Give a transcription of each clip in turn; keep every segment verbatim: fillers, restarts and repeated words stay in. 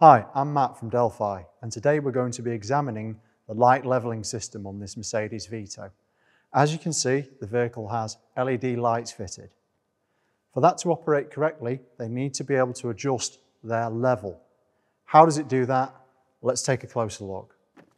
Hi, I'm Matt from Delphi, and today we're going to be examining the light levelling system on this Mercedes Vito. As you can see, the vehicle has L E D lights fitted. For that to operate correctly, they need to be able to adjust their level. How does it do that? Let's take a closer look.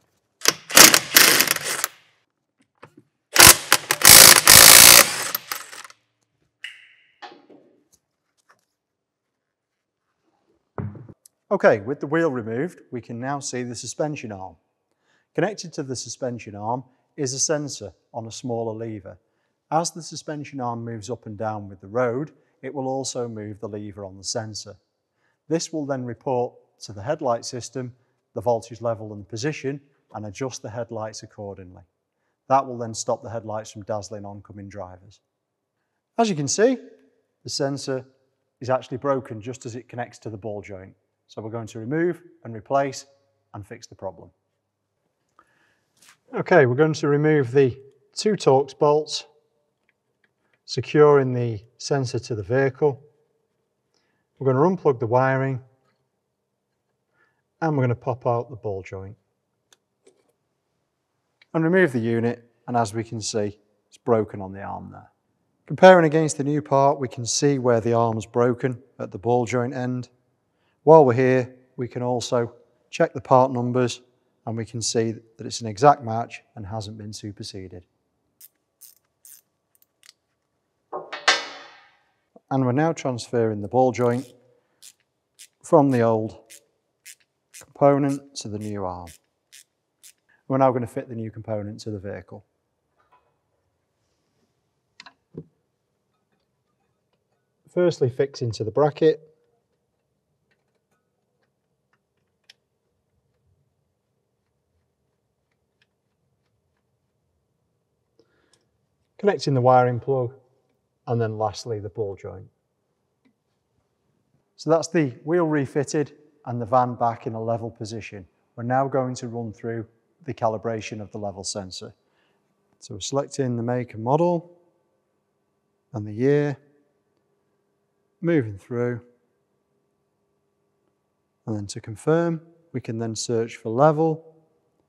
Okay, with the wheel removed, we can now see the suspension arm. Connected to the suspension arm is a sensor on a smaller lever. As the suspension arm moves up and down with the road, it will also move the lever on the sensor. This will then report to the headlight system the voltage level and position and adjust the headlights accordingly. That will then stop the headlights from dazzling oncoming drivers. As you can see, the sensor is actually broken just as it connects to the ball joint. So we're going to remove and replace and fix the problem. Okay, we're going to remove the two Torx bolts, securing the sensor to the vehicle. We're going to unplug the wiring and we're going to pop out the ball joint and remove the unit, and as we can see, it's broken on the arm there. Comparing against the new part, we can see where the arm's broken at the ball joint end. While we're here, we can also check the part numbers and we can see that it's an exact match and hasn't been superseded. And we're now transferring the ball joint from the old component to the new arm. We're now going to fit the new component to the vehicle. Firstly, fix into the bracket. Connecting the wiring plug, and then lastly the ball joint. So that's the wheel refitted and the van back in a level position. We're now going to run through the calibration of the level sensor. So we're selecting the make and model and the year, moving through, and then to confirm, we can then search for level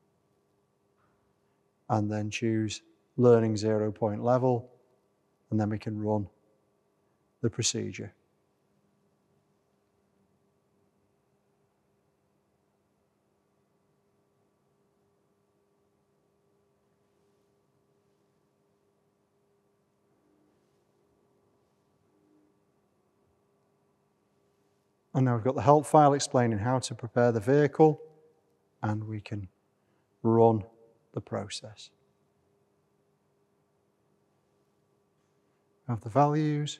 and then choose learning zero point level, and then we can run the procedure. And now we've got the help file explaining how to prepare the vehicle, and we can run the process. Have the values.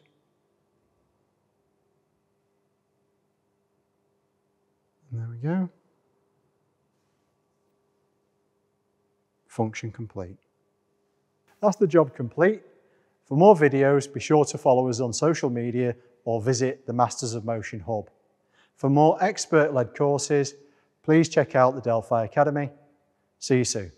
And there we go. Function complete. That's the job complete. For more videos, be sure to follow us on social media or visit the Masters of Motion Hub. For more expert-led courses, please check out the Delphi Academy. See you soon.